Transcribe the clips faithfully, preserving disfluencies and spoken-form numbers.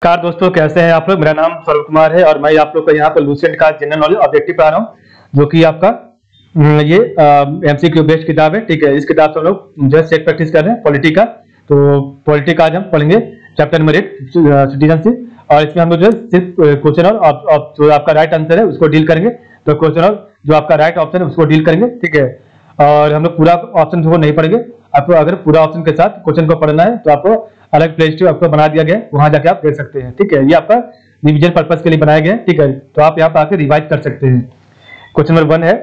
Car दोस्तों, कैसे हैं आप लोग। मेरा नाम सौरभ कुमार है और मैं आप लोग को यहाँ पर लूसेंट का जनरल नॉलेज ऑब्जेक्टिव पढ़ा रहा हूँ, जो कि आपका हम्म, ये एमसीक्यू बेस्ड किताब है। ठीक है, इस किताब से हम लोग जो सेट प्रैक्टिस कर रहे हैं पॉलिटी का। तो पॉलिटी का आज हम पढ़ेंगे चैप्टर नंबर एट सिटीजनशिप, और इसमें हम लोग जो है सिर्फ क्वेश्चन और आप, आप, जो आपका राइट आंसर है उसको डील करेंगे। तो क्वेश्चन और जो आपका राइट ऑप्शन है उसको डील करेंगे। ठीक है, और हम लोग पूरा ऑप्शन को नहीं पढ़ेंगे। आपको अगर पूरा ऑप्शन के साथ क्वेश्चन को पढ़ना है तो आपको अलग प्ले लिस्ट आपको बना दिया गया है, वहां जाके आप देख सकते हैं। ठीक है, ये आपका रिवीजन पर्पस के लिए बनाया गया है। ठीक है, तो आप यहाँ पे आके रिवाइज कर सकते हैं। क्वेश्चन नंबर वन है,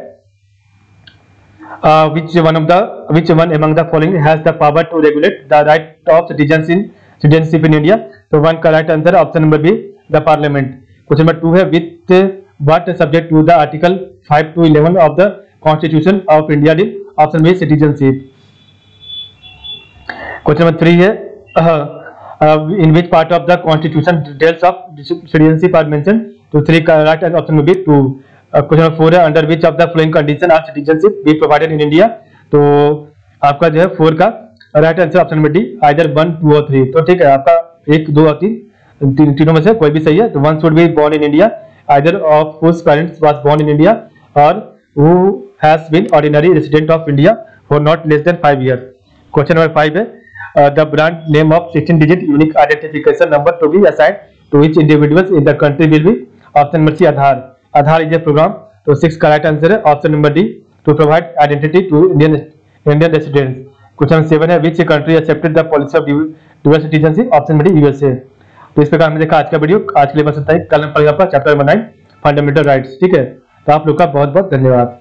which one of the which one among the following has the power to regulate the right of citizenship citizenship in India. तो वन का right answer option number B, the parliament. Question number two है, with what subject to the article five to eleven of the constitution of India deal. Option B, citizenship. Question number three है, Uh, uh, in which part of the constitution details of citizenship are mentioned? तो three का right option में भी two. Question number four है, under which of the following condition are citizenship be provided in India. तो आपका जो है four का राइट आंसर ऑप्शन में डी, आइदर वन टू और थ्री। तो ठीक है, आपका एक दो और तीन तीन तीनों में से कोई भी सही है। तो one should be born in India, either of whose parents was born in India और who has been ordinary resident of India for not less than five year. Question number five है, Uh, the brand name of sixteen digit unique identification number to be assigned to each individuals in the country will be option number C, Aadhaar. Aadhaar is a program. तो six का right answer है option number D, to provide identity to Indian Indian residents. Question seven है, which country accepted the policy of dual citizenship. Option number D, USA. तो इस प्रकार हमने देखा आज का वीडियो। आज के लिए बस इतना ही। कल हम पढ़ेंगे आपका chapter number nine, fundamental rights. ठीक है, तो आप लोग का बहुत बहुत धन्यवाद।